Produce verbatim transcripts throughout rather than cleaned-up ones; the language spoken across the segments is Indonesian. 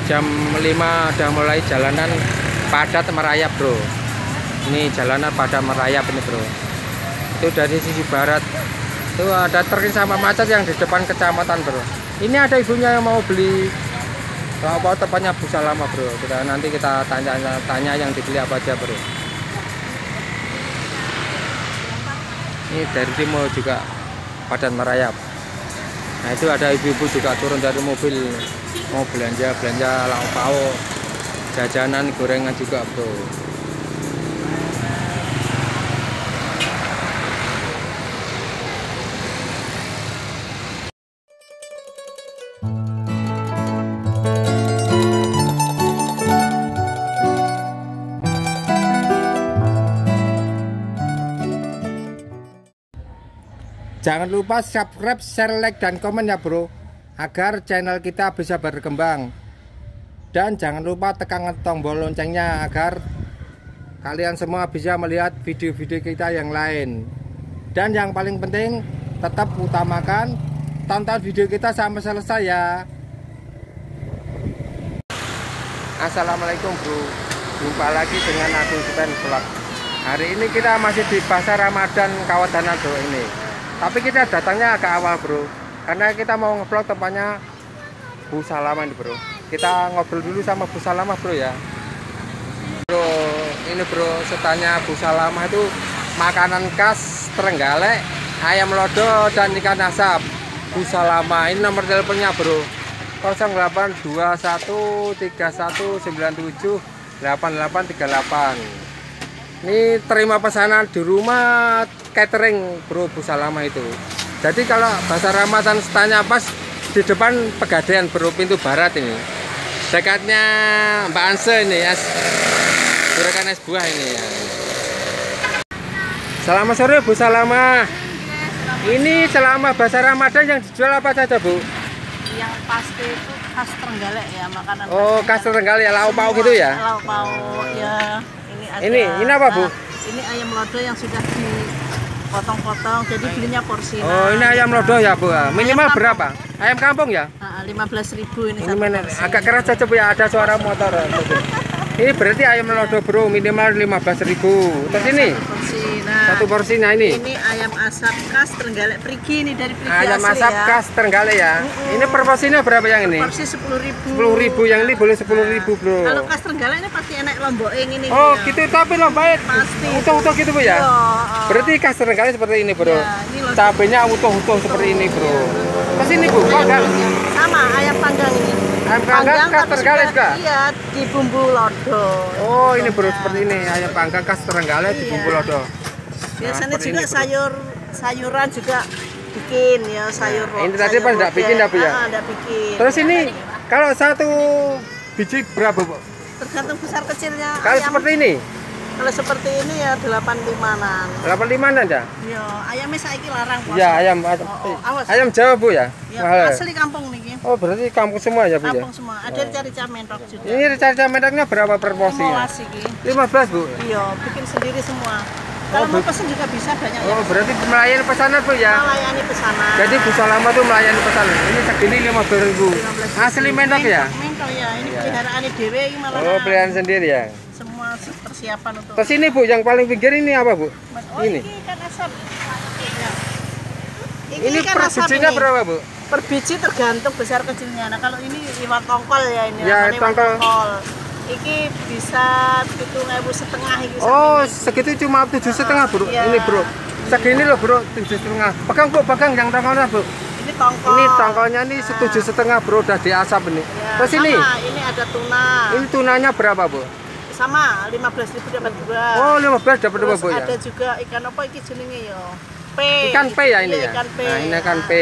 jam lima udah mulai jalanan padat merayap bro. Ini jalanan pada merayap ini bro. Itu dari sisi barat itu ada truk sama macet yang di depan kecamatan bro. Ini ada ibunya yang mau beli apa tepatnya busa lama bro. Kita nanti kita tanya-tanya yang dibeli apa aja bro. Ini dari timur juga padat merayap. Nah itu ada ibu-ibu juga turun dari mobil mau belanja belanja lauk pauk, jajanan, gorengan juga bro. Jangan lupa subscribe, share, like, dan komen ya bro, agar channel kita bisa berkembang. Dan jangan lupa tekan tombol loncengnya agar kalian semua bisa melihat video-video kita yang lain. Dan yang paling penting, tetap utamakan tonton video kita sampai selesai ya. Assalamualaikum bro, jumpa lagi dengan aku Sven Vlog. Hari ini kita masih di Pasar Ramadan Kawadanado bro ini. Tapi kita datangnya agak awal bro, karena kita mau nge-vlog tempatnya Bu Salama ini bro. Kita ngobrol dulu sama Bu Salama bro ya. Bro, ini bro, setannya Bu Salama itu makanan khas Trenggalek, ayam lodo dan ikan asap. Bu Salama, ini nomor teleponnya bro, nol delapan dua satu tiga satu sembilan tujuh delapan delapan tiga delapan. Ini terima pesanan di rumah catering bro Bu Salama itu. Jadi kalau bahasa Ramadan stanya pas di depan Pegadaian bro, pintu barat ini. Dekatnya Mbak Anse ini ya. Juragan es buah ini ya. Selamat sore Bu Salama. Ini selama bahasa Ramadan yang dijual apa saja Bu? Yang pasti itu khas Trenggalek ya, makanan. Oh, khas Trenggalek ya, lauk pauk gitu ya? Lauk pauk ya. Ada, ini ini apa Bu? Nah, ini ayam lodo yang sudah dipotong-potong, jadi belinya porsi. Oh, ini ayam lodo ya Bu? Minimal ayam berapa? Ayam kampung ya? lima belas ribu ini. Ini agak keras saja Bu ya, ada suara motor. Ini berarti ayam lodo bro, minimal lima belas ribu. Terus ini? Nah, satu porsinya ini. Ini ayam asap khas Trenggalek Prigi ini dari Prigi ayam asli asap ya. khas Trenggalek ya. Uh -uh. Ini per porsinya berapa yang ini? Porsi sepuluh ribu. sepuluh ribu yang ini boleh sepuluh ribu bro. Kalau khas Trenggalek ini pasti enak lombokeng ini. Oh ya. Gitu, tapi lombokeng pasti. utuh-utuh gitu Bu ya. Yo, oh. Berarti khas Trenggalek seperti ini bro. Ya, ini cabenya utuh-utuh seperti ini bro. Terus ini Bu, kok enggak? Sama ayam panggang ini. Ayam panggang khas Trenggalek juga? Iya, di bumbu lodo. Oh ini bro, seperti ini ayam panggang khas Trenggalek di bumbu lodo. Biasanya nah, juga ini, sayur sayuran juga bikin ya, sayur. Nah, ini tadi pas enggak bikin enggak Bu ya? Ah, enggak bikin. Terus ini kalau satu biji berapa Bu? Tergantung besar kecilnya. Kalau ayam, seperti ini? Kalau seperti ini ya delapan limaan. delapan limaan aja? Iya, ayamnya saiki larang puasa. Ya, ayam ayam, oh, oh, ayam Jawa Bu ya? Ya, mahal. Asli kampung nih. Oh, berarti kampung semua ya Bu ya? Kampung semua. Ada rica-rica mentok juga. Ini rica-rica mentoknya berapa per porsi? lima belas Bu. Iya, bikin sendiri semua. Kalau oh, mau pesen juga bisa, banyak. Oh, ya. Berarti melayani pesanan Bu ya? Melayani pesanan. Jadi Bu Salama tuh melayani pesanan. Ini segini lima belas ribu. Asli mentok ya? Mentok ya. Ini ya. Peliharaan dewe ini malah. Oh, peliharaan sendiri ya? Semua persiapan untuk. Terus ini Bu, yang paling pinggir ini apa Bu? Oh, ini. Ini ikan asap. Ya. Ini, ini per bijinya berapa Bu? Per biji tergantung besar kecilnya. Nah, kalau ini iwak tongkol ya ini. Ya, tongkol. tongkol. Iki bisa tujuh ribu setengah iki. Oh, segitu cuma tujuh setengah bro. Iya. Ini bro, segini loh bro, tujuh setengah. Pegang Bu, pegang yang tongkolnya Bu. Ini tongkol. Ini tongkolnya ini nah. tujuh setengah bro, udah diasap ini. Ya, terus sama, ini? Ini ada tuna. Ini tunanya berapa Bu? Sama, lima belas ribu dapat dua. Oh, lima belas dapat dua Bu ya. Ada juga ikan apa iki jenenge ya? P. Ikan P ya ini ya. Ikan P. Nah, ini ikan P.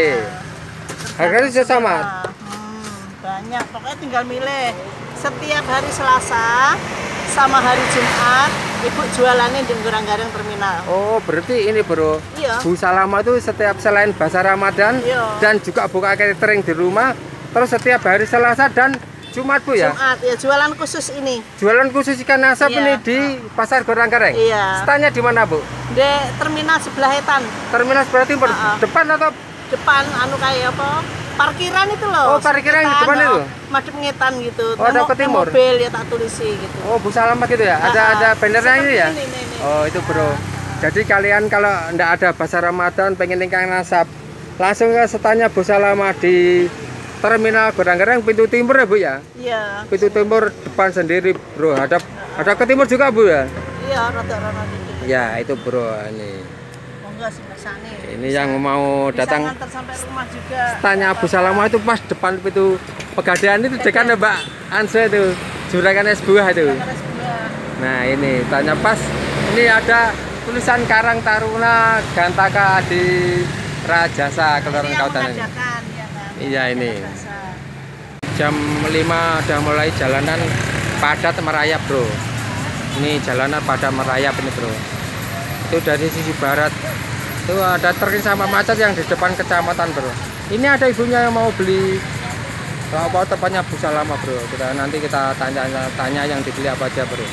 Harganya juga sama. Hmm, banyak, pokoknya tinggal milih. Setiap hari Selasa sama hari Jumat ibu jualannya di Gorang-Gareng terminal. Oh, berarti ini bro. Iya. Bu Salama tuh setiap selain bahasa Ramadan iya. dan juga buka catering di rumah, terus setiap hari Selasa dan Jumat Bu ya? Jumat ya, jualan khusus ini. Jualan khusus ikan asap iya. ini di Pasar Gorang-Gareng? Iya. Standnya di mana Bu? Di terminal sebelah etan. Terminal berarti uh -uh. depan atau? Depan, anu kayak apa? Parkiran itu loh. Oh, parkiran di Ngetan, depan itu? Madep ngetan gitu. Oh, ada Nemu- ke timur? Mobil ya tak tulisi gitu. Oh, Bu Salama gitu ya? Ada Ah, ada bannernya seperti ini ya? ini, ini, ini. Oh, itu bro. Jadi kalian kalau ndak ada Pasar Ramadan pengen ingkang nasab, langsung ke setanya Bu Salama di Terminal Godang-Gereng pintu timur ya Bu ya? Iya. Pintu timur depan sendiri bro. Ada ada ke timur juga Bu ya? Iya, rada-rada dikit. Ya itu bro ini. Oh enggak sih kesane. Ini yang mau Bisa datang nganter sampai rumah juga. tanya Bu Salama itu pas depan pintu Pegadaian itu dekat ya Mbak Anse itu juragan es buah itu. Terus gua- Nah ini tanya pas ini ada tulisan Karang Taruna Gantaka di Rajasa Kelurahan Ini yang Kautan ini. mengadakan, ya kan? Iya, ini. Rasa. Jam lima udah mulai jalanan padat merayap bro. Ini jalanan pada merayap ini bro. Itu dari sisi barat. Itu ada truk sama macet yang di depan kecamatan bro. Ini ada ibunya yang mau beli apa tepatnya Bu Salama bro. Kita nanti kita tanya tanya yang dibeli apa aja bro.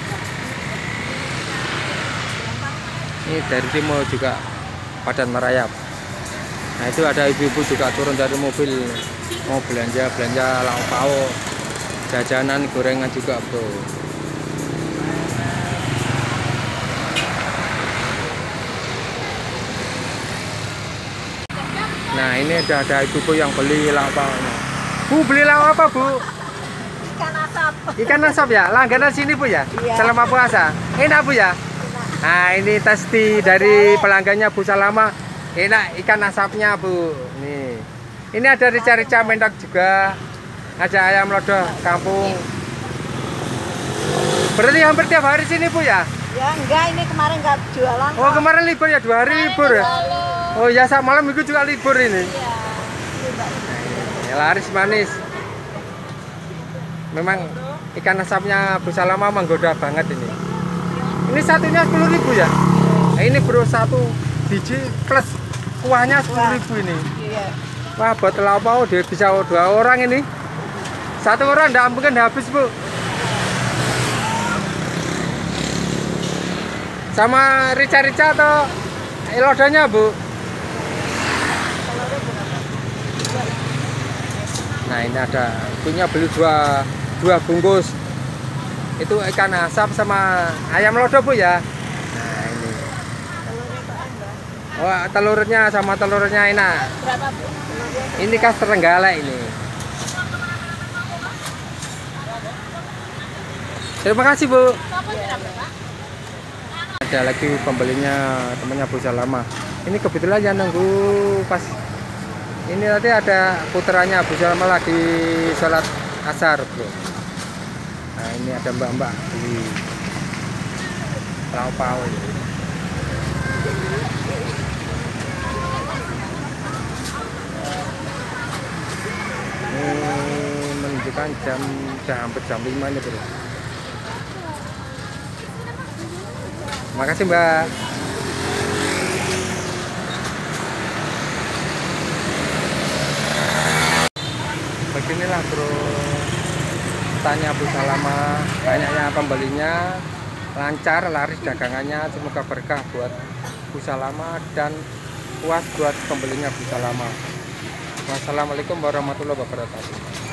Ini dari timur juga padat merayap. Nah itu ada ibu-ibu juga turun dari mobil mau belanja belanja lauk pauk, jajanan, gorengan juga bro. Nah ini ada ada ibu-ibu yang beli lauk pauknya. Bu beli lauk apa Bu? Ikan asap. Ikan asap ya, langganan sini Bu ya? Iya. Selama puasa. Enak Bu ya? Nah ini testi dari pelanggannya Bu Salama. Enak ikan asapnya Bu. Nih. Ini ada rica-rica mendak juga. Ada ayam lodoh kampung. Berarti hampir tiap hari sini Bu ya? Ya enggak, ini kemarin enggak jualan. Oh kemarin libur ya, dua hari libur ya? Oh ya saat malam minggu juga libur ini. Iya. Ya, laris manis. Memang ikan asapnya Bu Salama menggoda banget ini. Ini satunya sepuluh ribu ya? Nah, ini bro satu biji plus kuahnya sepuluh ribu ini. Iya. Wah buat lauk dia bisa dua orang ini. Satu orang enggak mungkin habis Bu. Sama rica-rica atau lodanya Bu? Nah ini ada punya beli dua dua bungkus itu ikan asap sama ayam lodo Bu ya. Nah ini oh telurnya sama telurnya enak. Berapa Bu? Ini khas Trenggalek ini. Terima kasih Bu. Ada lagi pembelinya temannya Bu Salama. Ini kebetulan yang nunggu pas ini nanti ada putranya Bu Salama lagi sholat asar bro. Nah ini ada mbak-mbak di lauk pauk. Ini menunjukkan jam udah hampir jam lima ini bro. Makasih Mbak. Beginilah bro, tanya Bu Salama, banyaknya pembelinya, lancar laris dagangannya, semoga berkah buat Bu Salama dan puas buat pembelinya Bu Salama. Wassalamualaikum warahmatullahi wabarakatuh.